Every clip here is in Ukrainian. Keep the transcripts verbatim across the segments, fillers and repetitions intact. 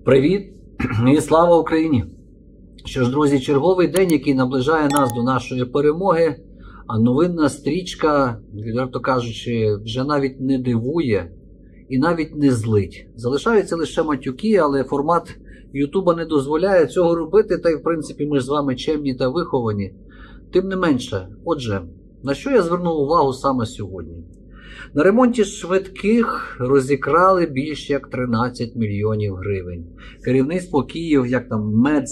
Привіт і слава Україні! Що ж, друзі, черговий день, який наближає нас до нашої перемоги, а новинна стрічка, відверто кажучи, вже навіть не дивує і навіть не злить. Залишаються лише матюки, але формат Ютуба не дозволяє цього робити, та й в принципі ми ж з вами чемні та виховані. Тим не менше, отже, на що я звернув увагу саме сьогодні? На ремонті швидких розікрали більше як тринадцять мільйонів гривень. Керівництво Київ, як там,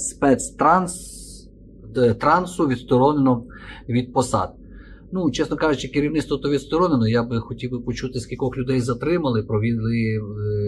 Медспецтрансу відсторонено від посад. Ну, чесно кажучи, керівництво то відсторонено. Я би хотів би почути, скількох людей затримали, провели е,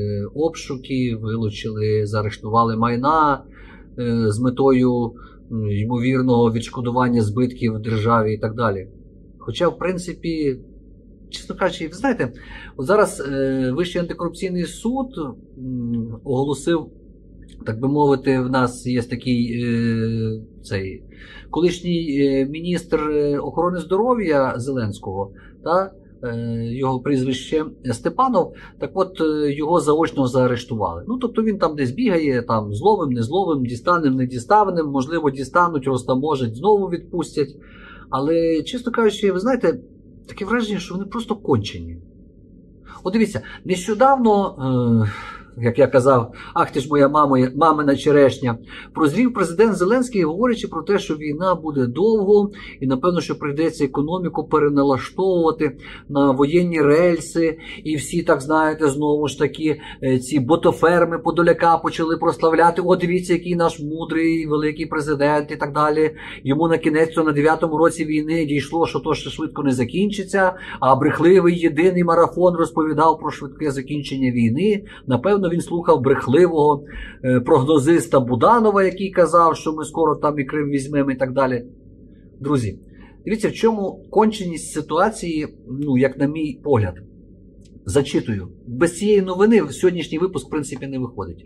обшуки, вилучили, заарештували майна е, з метою е, ймовірного відшкодування збитків державі і так далі. Хоча, в принципі, чесно кажучи, ви знаєте, от зараз е, Вищий антикорупційний суд м, оголосив, так би мовити, в нас є такий е, цей колишній е, міністр охорони здоров'я Зеленського, та, е, його прізвище Степанов, так от е, його заочно заарештували. Ну, тобто він там десь бігає, там зловим, не зловим, дістанем, не дістанем, можливо дістануть, розтаможать, знову відпустять. Але, чесно кажучи, ви знаєте, таке враження, що вони просто кончені. От дивіться, нещодавно, е, як я казав, ах ти ж моя мама, мамина черешня, прозрів президент Зеленський, говорячи про те, що війна буде довго і, напевно, що прийдеться економіку переналаштовувати на воєнні рельси. І всі, так знаєте, знову ж таки, ці ботоферми Подоляка почали прославляти. О, дивіться, який наш мудрий, великий президент і так далі. Йому на кінець на дев'ятому році війни дійшло, що то ще швидко не закінчиться, а брехливий єдиний марафон розповідав про швидке закінчення війни. Напевно, він слухав брехливого е, прогнозиста Буданова, який казав, що ми скоро там і Крим візьмемо і так далі. Друзі, дивіться, в чому конченість ситуації, ну, як на мій погляд. Зачитую. Без цієї новини сьогоднішній випуск, в принципі, не виходить.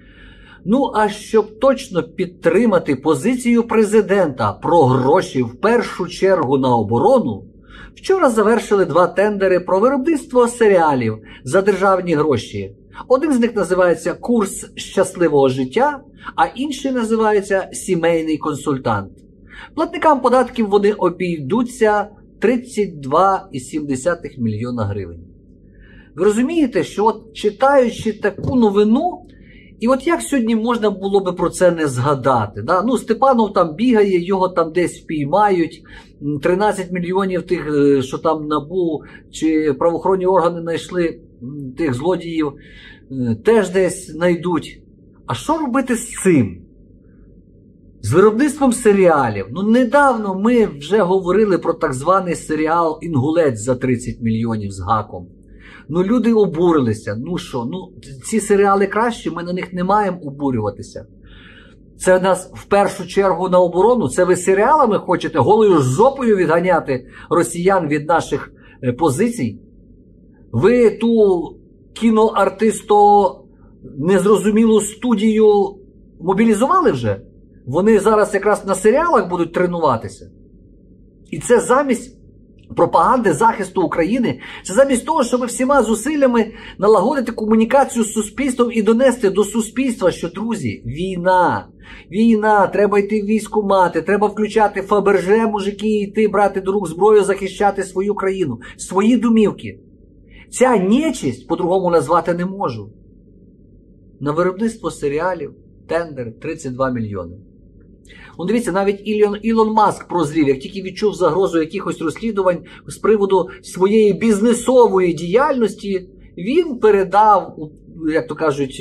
Ну, а щоб точно підтримати позицію президента про гроші в першу чергу на оборону, вчора завершили два тендери про виробництво серіалів за державні гроші. Один з них називається «Курс щасливого життя», а інший називається «Сімейний консультант». Платникам податків вони обійдуться тридцять два цілих сім десятих мільйона гривень. Ви розумієте, що от читаючи таку новину, і от як сьогодні можна було би про це не згадати? Да? Ну, Степанов там бігає, його там десь впіймають, тринадцять мільйонів тих, що там НАБУ чи правоохоронні органи знайшли, тих злодіїв, теж десь знайдуть. А що робити з цим? З виробництвом серіалів. Ну, недавно ми вже говорили про так званий серіал «Інгулець» за тридцять мільйонів з гаком. Ну, люди обурилися. Ну що, ну, ці серіали кращі, ми на них не маємо обурюватися. Це нас в першу чергу на оборону? Це ви серіалами хочете голою жопою відганяти росіян від наших е, позицій? Ви ту кіноартисто незрозумілу студію мобілізували вже? Вони зараз якраз на серіалах будуть тренуватися. І це замість пропаганди захисту України, це замість того, щоб всіма зусиллями налагодити комунікацію з суспільством і донести до суспільства, що, друзі, війна, війна, треба йти в військкомати, треба включати Фаберже, мужики, і йти брати до рук зброю, захищати свою країну, свої домівки. Ця нечисть по-другому назвати не можу. На виробництво серіалів тендер тридцять два мільйони. Ну, дивіться, навіть Ілон, Ілон Маск прозрів, як тільки відчув загрозу якихось розслідувань з приводу своєї бізнесової діяльності, він передав, як то кажуть,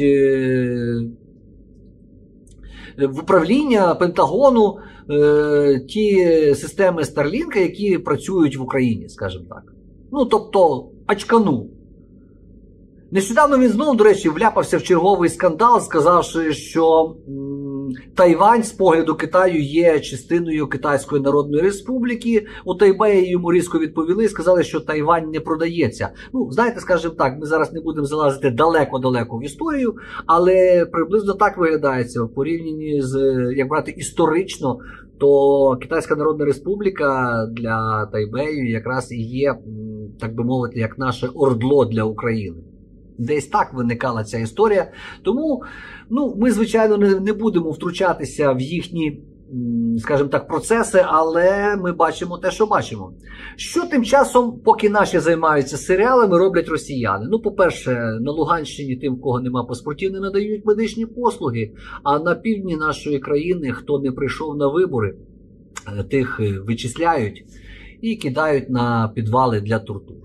в управління Пентагону ті системи Starlink, які працюють в Україні, скажімо так. Ну, тобто, очканув. Нещодавно він знову, до речі, вляпався в черговий скандал, сказавши, що Тайвань з погляду Китаю є частиною Китайської Народної Республіки. У Тайбеї йому різко відповіли і сказали, що Тайвань не продається. Ну, знаєте, скажімо так, ми зараз не будемо залазити далеко-далеко в історію, але приблизно так виглядається в порівнянні з, як брати історично, то Китайська Народна Республіка для Тайбею якраз і є, так би мовити, як наше ордло для України. Десь так виникала ця історія. Тому ну, ми, звичайно, не, не будемо втручатися в їхні, скажімо так, процеси, але ми бачимо те, що бачимо. Що тим часом, поки наші займаються серіалами, роблять росіяни? Ну, по-перше, на Луганщині тим, в кого нема паспортів, не надають медичні послуги, а на півдні нашої країни, хто не прийшов на вибори, тих вичисляють і кидають на підвали для тортур.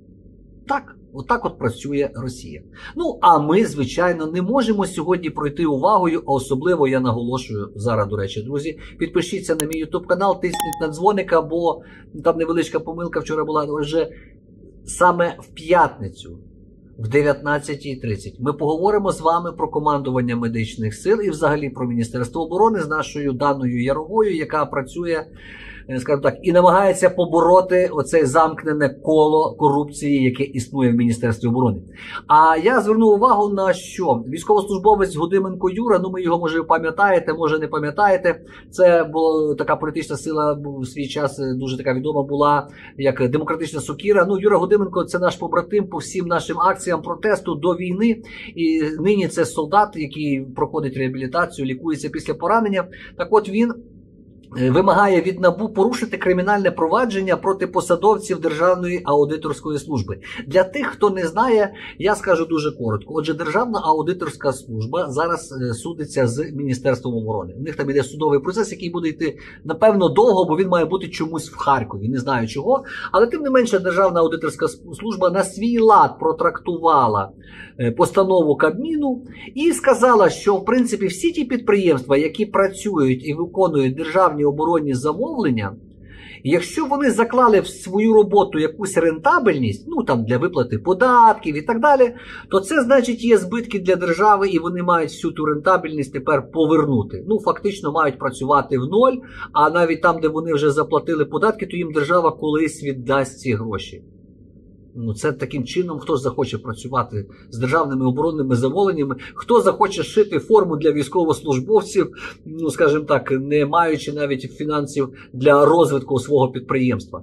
Так. Отак от працює Росія. Ну, а ми, звичайно, не можемо сьогодні пройти увагою, а особливо я наголошую зараз, до речі, друзі, підпишіться на мій ютуб канал, тисніть на дзвоника, бо там невеличка помилка вчора була, вже саме в п'ятницю, в дев'ятнадцятій тридцять, ми поговоримо з вами про командування медичних сил і взагалі про Міністерство оборони з нашою Даною Яровою, яка працює, скажімо так, і намагається побороти оце замкнене коло корупції, яке існує в Міністерстві оборони. А я звернув увагу на що? Військовослужбовець Гудименко Юра, ну ми його, може, пам'ятаєте, може не пам'ятаєте, це була така політична сила, в свій час дуже така відома була, як Демократична Сокіра. Ну, Юра Гудименко – це наш побратим по всім нашим акціям протесту до війни, і нині це солдат, який проходить реабілітацію, лікується після поранення. Так от він вимагає від НАБУ порушити кримінальне провадження проти посадовців Державної аудиторської служби. Для тих, хто не знає, я скажу дуже коротко. Отже, Державна аудиторська служба зараз судиться з Міністерством оборони. У них там іде судовий процес, який буде йти, напевно, довго, бо він має бути чомусь в Харкові. Не знаю чого. Але тим не менше, Державна аудиторська служба на свій лад протрактувала постанову Кабміну і сказала, що, в принципі, всі ті підприємства, які працюють і виконують державні оборонні замовлення, якщо вони заклали в свою роботу якусь рентабельність, ну там для виплати податків і так далі, то це значить є збитки для держави і вони мають всю ту рентабельність тепер повернути. Ну фактично мають працювати в ноль, а навіть там, де вони вже заплатили податки, то їм держава колись віддасть ці гроші. Ну, це таким чином, хто захоче працювати з державними оборонними замовленнями, хто захоче шити форму для військовослужбовців, ну, скажімо так, не маючи навіть фінансів для розвитку свого підприємства.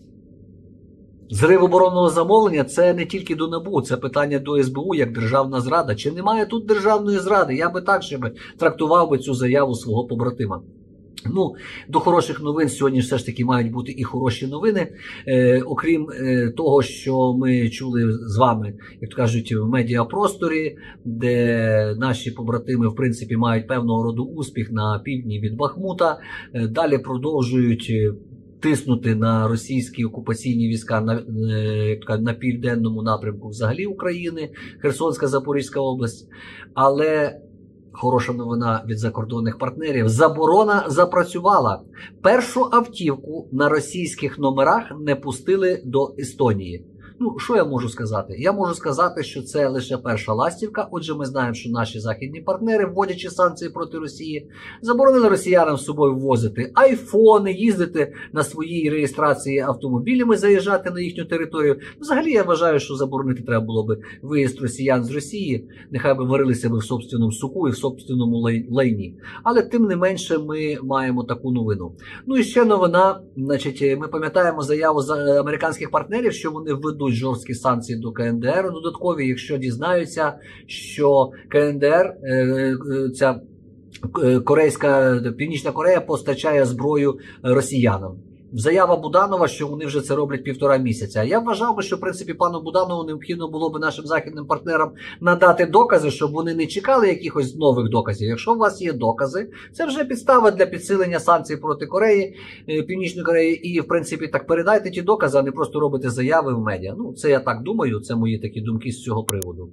Зрив оборонного замовлення – це не тільки до НАБУ, це питання до ес бе у як державна зрада. Чи немає тут державної зради? Я би так ще би трактував би цю заяву свого побратима. Ну, до хороших новин сьогодні все ж таки мають бути і хороші новини. Е, окрім е, того, що ми чули з вами, як то кажуть, в медіапросторі, де наші побратими, в принципі, мають певного роду успіх на півдні від Бахмута, е, далі продовжують тиснути на російські окупаційні війська на, е, на південному напрямку взагалі України, Херсонська, Запорізька область, але хороша новина від закордонних партнерів. Заборона запрацювала. Першу автівку на російських номерах не пустили до Естонії. Ну, що я можу сказати? Я можу сказати, що це лише перша ластівка. Отже, ми знаємо, що наші західні партнери, вводячи санкції проти Росії, заборонили росіянам з собою ввозити айфони, їздити на своїй реєстрації автомобілями, заїжджати на їхню територію. Взагалі, я вважаю, що заборонити треба було би виїзд росіян з Росії. Нехай би варилися би в собственному суку і в собственному лайні. Але тим не менше ми маємо таку новину. Ну і ще новина. Значить, ми пам'ятаємо заяву з американських партнерів, що вони введуть жорсткі санкції до ка ен де ер додаткові, якщо дізнаються, що ка ен де ер, ця Корейська, Північна Корея постачає зброю росіянам. Заява Буданова, що вони вже це роблять півтора місяця. Я вважав би, що, в принципі, пану Буданову необхідно було б нашим західним партнерам надати докази, щоб вони не чекали якихось нових доказів. Якщо у вас є докази, це вже підстава для підсилення санкцій проти Кореї, Північної Кореї. І, в принципі, так передайте ті докази, а не просто робите заяви в медіа. Ну, це я так думаю, це мої такі думки з цього приводу.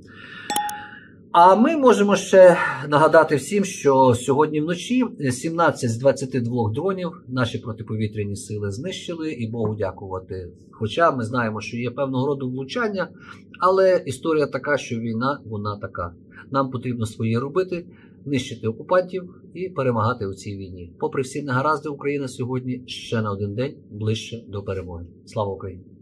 А ми можемо ще нагадати всім, що сьогодні вночі сімнадцять з двадцяти двох дронів наші протиповітряні сили знищили, і Богу дякувати. Хоча ми знаємо, що є певного роду влучання, але історія така, що війна, вона така. Нам потрібно своє робити, нищити окупантів і перемагати у цій війні. Попри всі негаразди, Україна сьогодні ще на один день ближче до перемоги. Слава Україні!